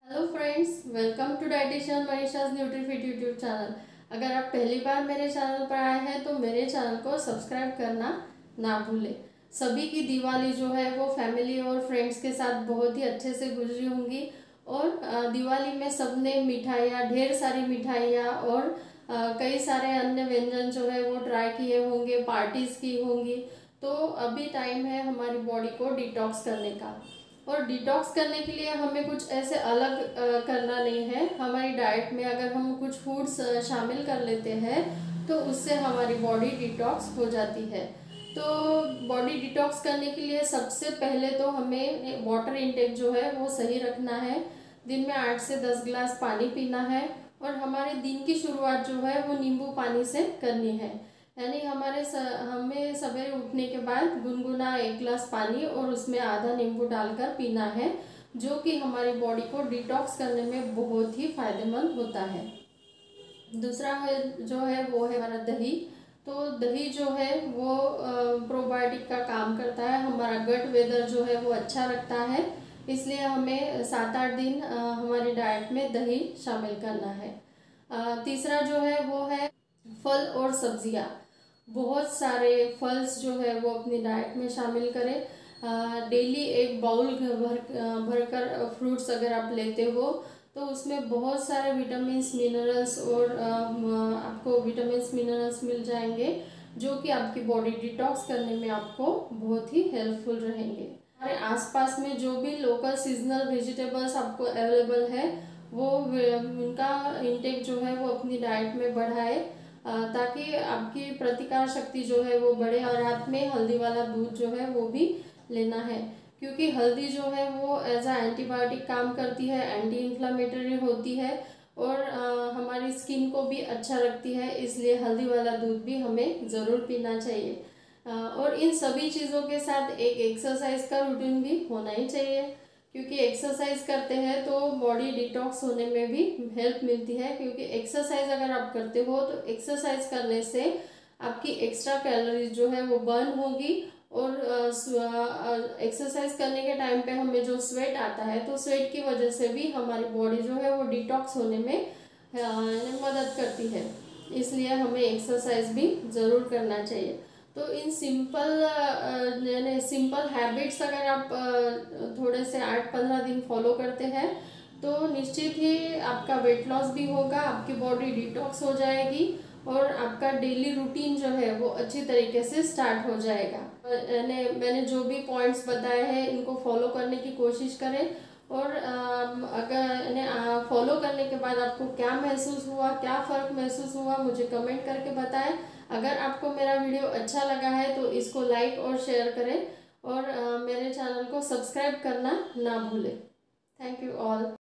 Hello friends, welcome to dietitian Manisha's Nutrifit YouTube channel. अगर आप पहली बार मेरे चैनल पर आए हैं तो मेरे चैनल को सब्सक्राइब करना ना भूलें। सभी की दिवाली जो है वो फैमिली और फ्रेंड्स के साथ बहुत ही अच्छे से गुजरी होंगी। और दिवाली में सबने मिठाइयाँ, ढेर सारी मिठाइयाँ और कई सारे अन्य व्यंजन जो है वो ट्राई किए होंगे, पार्टीज़ की होंगी। तो अभी टाइम है हमारी बॉडी को डिटॉक्स करने का। और डिटॉक्स करने के लिए हमें कुछ ऐसे अलग करना नहीं है। हमारी डाइट में अगर हम कुछ फूड्स शामिल कर लेते हैं तो उससे हमारी बॉडी डिटॉक्स हो जाती है। तो बॉडी डिटॉक्स करने के लिए सबसे पहले तो हमें वाटर इनटेक जो है वो सही रखना है। दिन में 8 से 10 गिलास पानी पीना है। और हमारे दिन की शुरुआत जो है वो नींबू पानी से करनी है। यानी हमें सवेरे उठने के बाद गुनगुना 1 गिलास पानी और उसमें आधा नींबू डालकर पीना है, जो कि हमारी बॉडी को डिटॉक्स करने में बहुत ही फायदेमंद होता है। दूसरा है जो है वो है हमारा दही। तो दही जो है वो प्रोबायोटिक का काम करता है, हमारा गट वेदर जो है वो अच्छा रखता है। इसलिए हमें 7-8 दिन हमारी डाइट में दही शामिल करना है। तीसरा जो है वो है फल और सब्जियां। बहुत सारे फल्स जो है वो अपनी डाइट में शामिल करें। डेली एक बाउल भरकर फ्रूट्स अगर आप लेते हो तो उसमें बहुत सारे विटामिन्स, मिनरल्स और आपको विटामिन्स मिनरल्स मिल जाएंगे, जो कि आपकी बॉडी डिटॉक्स करने में आपको बहुत ही हेल्पफुल रहेंगे। हमारे आसपास में जो भी लोकल सीजनल वेजिटेबल्स आपको अवेलेबल है वो उनका इंटेक जो है वो अपनी डाइट में बढ़ाए, ताकि आपकी प्रतिकार शक्ति जो है वो बढ़े। और रात में हल्दी वाला दूध जो है वो भी लेना है, क्योंकि हल्दी जो है वो एज आ एंटीबायोटिक काम करती है, एंटी इन्फ्लामेटरी होती है और हमारी स्किन को भी अच्छा रखती है। इसलिए हल्दी वाला दूध भी हमें ज़रूर पीना चाहिए। और इन सभी चीज़ों के साथ एक एक्सरसाइज का रूटीन भी होना ही चाहिए, क्योंकि एक्सरसाइज करते हैं तो बॉडी डिटॉक्स होने में भी हेल्प मिलती है। क्योंकि एक्सरसाइज अगर आप करते हो तो एक्सरसाइज करने से आपकी एक्स्ट्रा कैलोरीज जो है वो बर्न होगी। और एक्सरसाइज करने के टाइम पे हमें जो स्वेट आता है तो स्वेट की वजह से भी हमारी बॉडी जो है वो डिटॉक्स होने में मदद करती है। इसलिए हमें एक्सरसाइज भी ज़रूर करना चाहिए। तो इन सिंपल हैबिट्स अगर आप थोड़े से 8-15 दिन फॉलो करते हैं तो निश्चित ही आपका वेट लॉस भी होगा, आपकी बॉडी डिटॉक्स हो जाएगी और आपका डेली रूटीन जो है वो अच्छी तरीके से स्टार्ट हो जाएगा। मैंने जो भी पॉइंट्स बताए हैं इनको फॉलो करने की कोशिश करें। और अगर फॉलो करने के बाद आपको क्या महसूस हुआ, क्या फ़र्क महसूस हुआ, मुझे कमेंट करके बताएं। अगर आपको मेरा वीडियो अच्छा लगा है तो इसको लाइक और शेयर करें और मेरे चैनल को सब्सक्राइब करना ना भूलें। Thank you all.